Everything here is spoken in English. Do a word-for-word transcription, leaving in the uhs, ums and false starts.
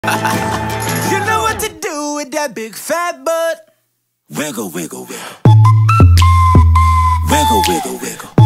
You know what to do with that big fat butt. Wiggle, wiggle, wiggle. Wiggle, wiggle, wiggle.